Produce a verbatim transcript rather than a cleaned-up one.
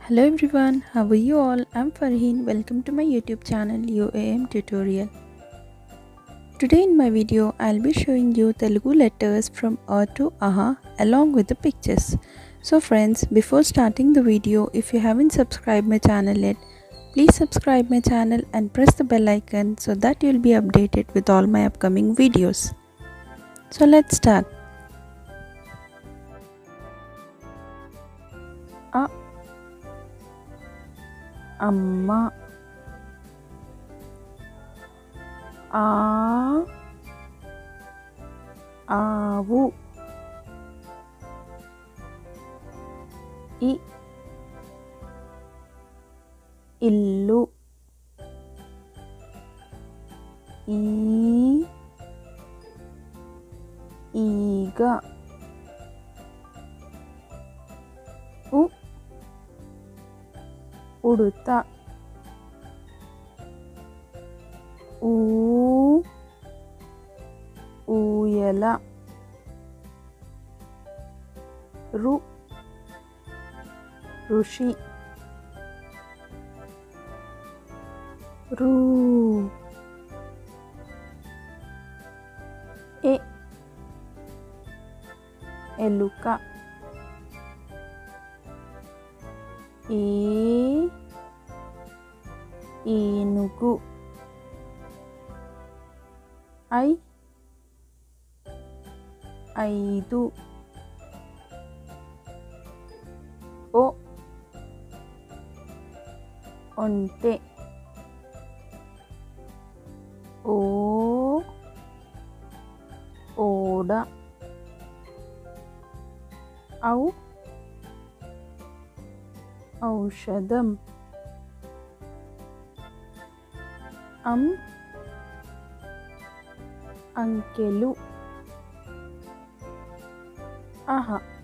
Hello everyone, how are you all? I'm Farheen. Welcome to my YouTube channel U A M Tutorial. Today in my video, I'll be showing you Telugu letters from A to Aha along with the pictures. So friends, before starting the video, if you haven't subscribed my channel yet, please subscribe my channel and press the bell icon so that you'll be updated with all my upcoming videos. So let's start. A Amma. ఆ ఆవు. ఇ ఇల్లు. ఈ ఈగ. ఉ ఉడుత. ఊ ఊయల. రు ఋషి. రు ఎ ఎలుక. ఏ ఏనుగు. ఐ ఐదు. ఓ ఒంటె. ఓ ఓడ. ఔ ఔషధం. అం అంకెలు. అహ